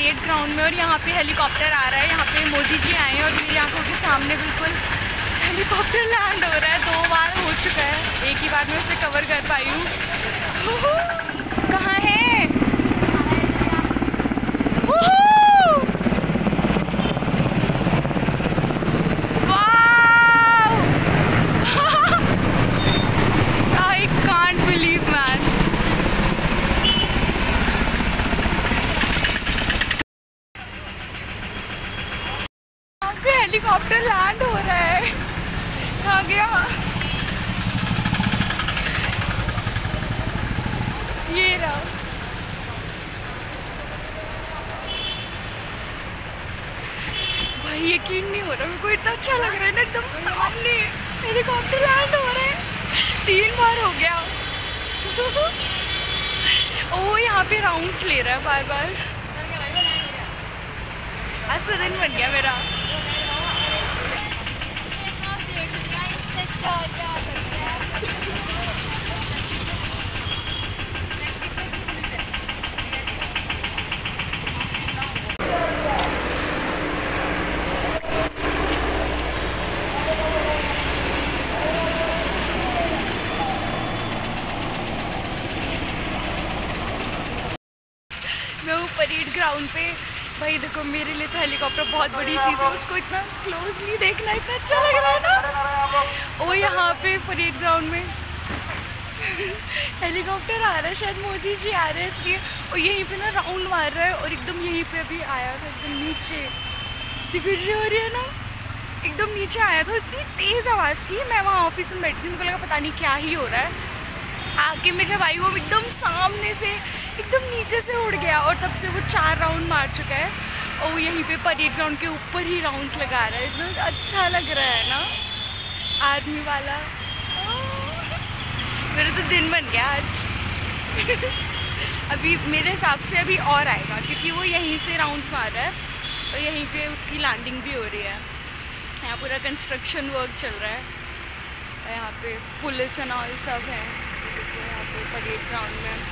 Parade ground में और यहाँ पे हेलीकॉप्टर आ रहा है। यहाँ पे मोदी जी आए हैं और मेरी आंखों के सामने बिल्कुल हेलीकॉप्टर लैंड हो रहा है। 2 बार हो चुका है, एक ही बार में उसे कवर कर पाई हूँ। कहाँ है? हेलीकॉप्टर लैंड हो रहा है। कहाँ गया? ये रहा। भाई यकीन नहीं हो रहा, मेरे को इतना अच्छा लग रहा है ना, एकदम सामने हेलीकॉप्टर लैंड हो रहा है। 3 बार हो गया। ओ यहाँ पे राउंड्स ले रहा है बार बार। आज तो दिन बन गया मेरा। मैं हूँ परेड ग्राउंड पे। भाई देखो, मेरे लिए तो हेलीकॉप्टर बहुत बड़ी चीज़ है, उसको इतना क्लोजली देखना इतना अच्छा लग रहा है ना। ओ यहाँ पे परेड ग्राउंड में हेलीकॉप्टर आ रहा है, शायद मोदी जी आ रहे हैं इसलिए। और यहीं पे ना राउंड मार रहा है और एकदम यहीं पे अभी आया था, एकदम नीचे। खुशी हो रही है ना, एकदम नीचे आया था। इतनी तेज़ आवाज़ थी, मैं वहाँ ऑफिस में बैठी थी, मुझे लगा पता नहीं क्या ही हो रहा है। आगे में जब आई वो एकदम सामने से एकदम नीचे से उड़ गया और तब से वो 4 राउंड मार चुका है। और वो यहीं पे परेड ग्राउंड के ऊपर ही राउंड्स लगा रहा है। इतना अच्छा लग रहा है ना, आर्मी वाला। मेरा तो दिन बन गया आज। अभी मेरे हिसाब से अभी और आएगा, क्योंकि वो यहीं से राउंड्स मार रहा है और यहीं पे उसकी लैंडिंग भी हो रही है। यहाँ पूरा कंस्ट्रक्शन वर्क चल रहा है। यहाँ पे पुलिस एंड ऑल सब है। यहाँ पे परेड ग्राउंड में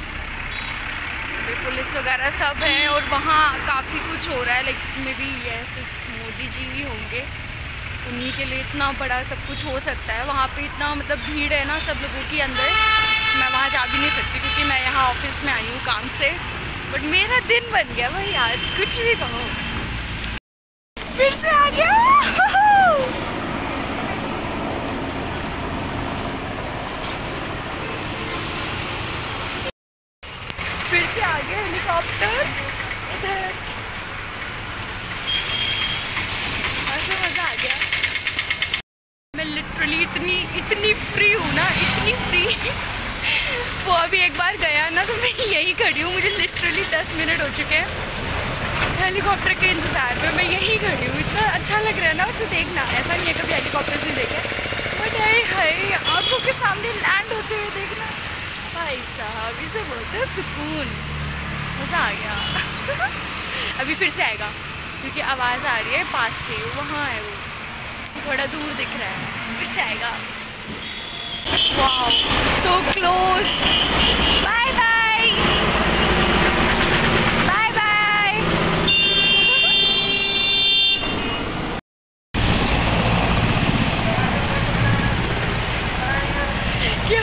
पुलिस वगैरह सब है और वहाँ काफ़ी कुछ हो रहा है। Like maybe yes it's Modi ji ही होंगे, उन्हीं के लिए इतना बड़ा सब कुछ हो सकता है। वहाँ पे इतना मतलब भीड़ है ना सब लोगों की अंदर, मैं वहाँ जा भी नहीं सकती क्योंकि मैं यहाँ ऑफिस में आई हूँ काम से। बट मेरा दिन बन गया भाई आज, कुछ भी कहो। फिर से आ गया। फिर से आ गया हेलीकॉप्टर इधर। ऐसे मज़ा आ गया। मैं लिटरली इतनी फ्री हूँ ना, इतनी फ्री। वो अभी एक बार गया ना तो मैं यहीं खड़ी हूँ। मुझे लिटरली 10 मिनट हो चुके हैं हेलीकॉप्टर के इंतज़ार में। मैं यहीं खड़ी हूँ। इतना अच्छा लग रहा है ना उसे देखना। ऐसा नहीं है कभी हेलीकॉप्टर से देखे, बट हाय आंखों के सामने लैंड होते हुए देखना भाई साहब, इसे बोलते हैं सुकून। मज़ा आ गया। अभी फिर से आएगा क्योंकि आवाज़ आ रही है पास से, वहाँ है वो, थोड़ा दूर दिख रहा है। फिर से आएगा। Wow so close. Bye bye bye bye. क्या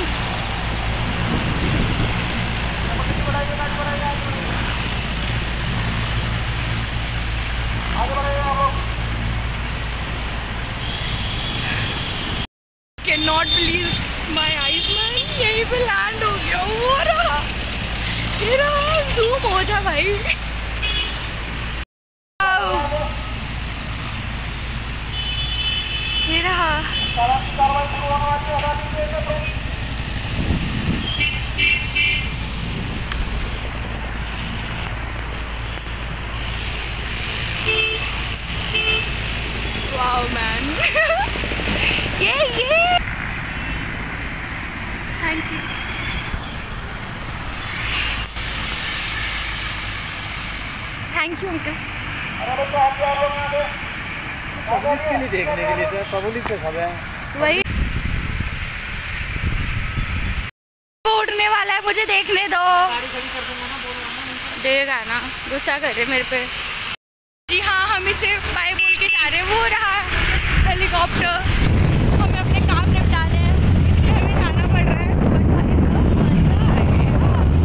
Cannot believe my eyes man, यहीं पे लैंड हो गया। वो रहा, ये रहा, ज़ूम हो जा भाई। ये रहा। Wow man. ये thank you. Thank you uncle. Public के लिए देखने के लिए, पब्लिक के सब है वही। उड़ने वाला है, मुझे देखने दो। गाड़ी खड़ी कर दूंगा ना, बोल रहा हूं। देगा ना, गुस्सा कर रहे मेरे पे। जी हाँ, हम इसे बाय बोल के जा रहे हैं। वो रहा हेलीकॉप्टर, हमें अपने काम निपटाने हैं, इसलिए हमें जाना पड़ रहा है। बट भाई साहब मज़ा आ गया।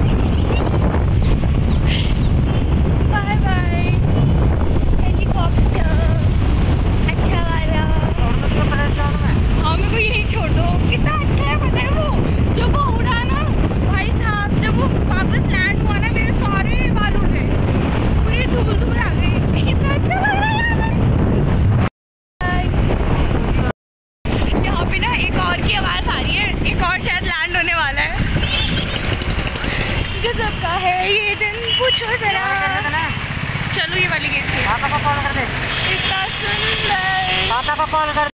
बाय बाय हेलीकॉप्टर, अच्छा वाला। हाँ, मेरे को यही छोड़ दो। कितना अच्छा है पता है वो, जब वो उड़ा ना भाई साहब, जब वो वापस लैंड हुआ ना, मेरे सारे बाल उड़ गए, पूरी धूल धूल आ गई। कितना अच्छा लग रहा है यहाँ पे ना। एक और की आवाज़ आ रही है, एक और शायद लैंड होने वाला है। गजब का है ये दिन, पूछो जरा। चलो ये वाली गेट से। पापा को कॉल कर दे। इतना सुंदर। पापा को कॉल कर